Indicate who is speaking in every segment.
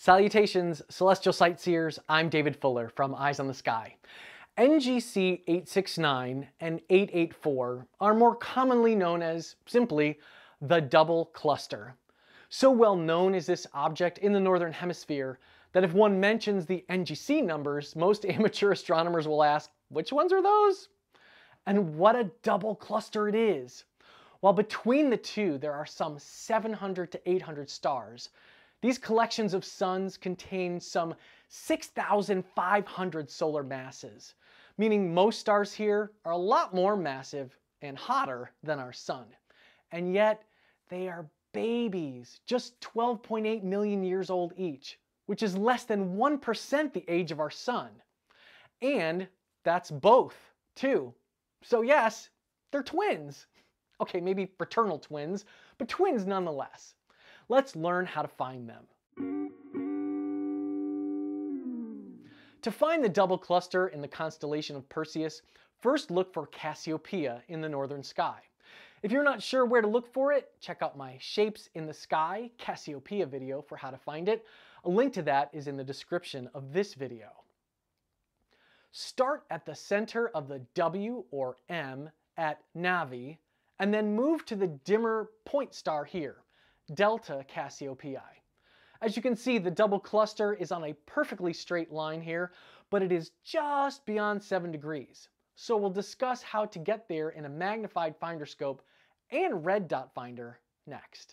Speaker 1: Salutations, celestial sightseers. I'm David Fuller from Eyes on the Sky. NGC 869 and 884 are more commonly known as simply the double cluster. So well known is this object in the Northern Hemisphere that if one mentions the NGC numbers, most amateur astronomers will ask, which ones are those? And what a double cluster it is. While between the two there are some 700 to 800 stars, these collections of suns contain some 6,500 solar masses, meaning most stars here are a lot more massive and hotter than our sun. And yet, they are babies, just 12.8 million years old each, which is less than 1% the age of our sun. And that's both, too. So yes, they're twins. Okay, maybe fraternal twins, but twins nonetheless. Let's learn how to find them. To find the double cluster in the constellation of Perseus, first look for Cassiopeia in the northern sky. If you're not sure where to look for it, check out my Shapes in the Sky Cassiopeia video for how to find it. A link to that is in the description of this video. Start at the center of the W or M at Navi, and then move to the dimmer point star here, Delta Cassiopeiae. As you can see, the double cluster is on a perfectly straight line here, but it is just beyond 7 degrees. So we'll discuss how to get there in a magnified finder scope and red dot finder next.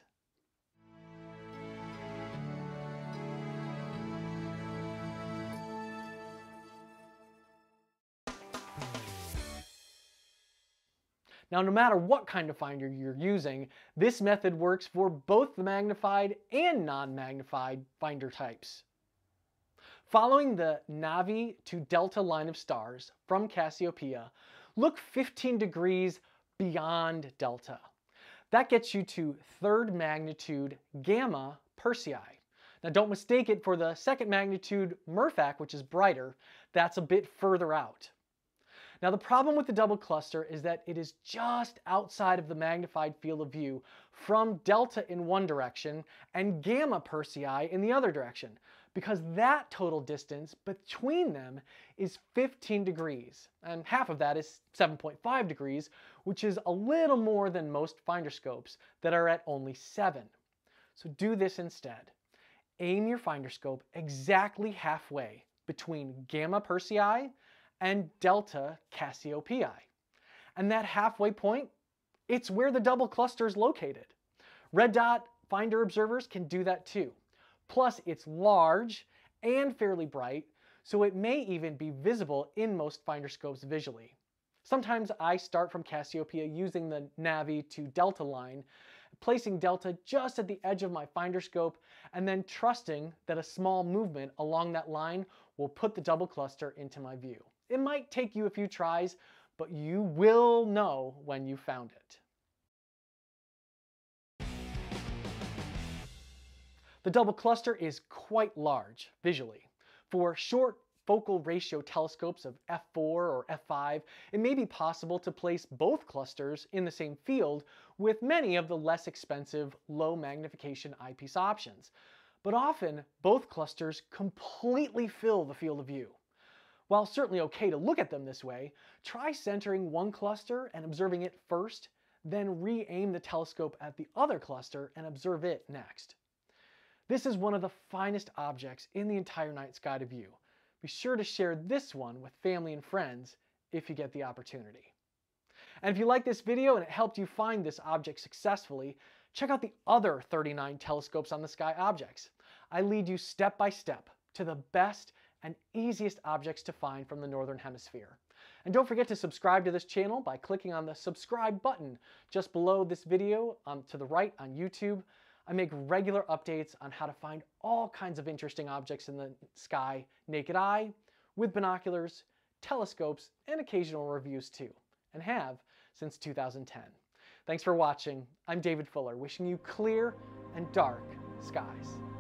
Speaker 1: Now, no matter what kind of finder you're using, this method works for both the magnified and non-magnified finder types. Following the Navi to Delta line of stars from Cassiopeia, look 15 degrees beyond Delta. That gets you to third magnitude Gamma Persei. Now don't mistake it for the second magnitude Murphach, which is brighter. That's a bit further out. Now the problem with the double cluster is that it is just outside of the magnified field of view from Delta in one direction and Gamma Persei in the other direction, because that total distance between them is 15 degrees, and half of that is 7.5 degrees, which is a little more than most finder scopes that are at only 7. So do this instead. Aim your finder scope exactly halfway between Gamma Persei and Delta Cassiopeiae. And that halfway point, it's where the double cluster is located. Red dot finder observers can do that too. Plus, it's large and fairly bright, so it may even be visible in most finder scopes visually. Sometimes I start from Cassiopeia using the Navi to Delta line, placing Delta just at the edge of my finder scope, and then trusting that a small movement along that line will put the double cluster into my view. It might take you a few tries, but you will know when you found it. The double cluster is quite large visually. For short focal ratio telescopes of f4 or f5, it may be possible to place both clusters in the same field with many of the less expensive low magnification eyepiece options. But often, both clusters completely fill the field of view. While certainly okay to look at them this way, try centering one cluster and observing it first, then re-aim the telescope at the other cluster and observe it next. This is one of the finest objects in the entire night sky to view. Be sure to share this one with family and friends if you get the opportunity. And if you like this video and it helped you find this object successfully, check out the other 39 telescopes on the sky objects. I lead you step by step to the best and easiest objects to find from the Northern Hemisphere. And don't forget to subscribe to this channel by clicking on the subscribe button just below this video to the right on YouTube. I make regular updates on how to find all kinds of interesting objects in the sky, naked eye, with binoculars, telescopes, and occasional reviews too, and have since 2010. Thanks for watching. I'm David Fuller, wishing you clear and dark skies.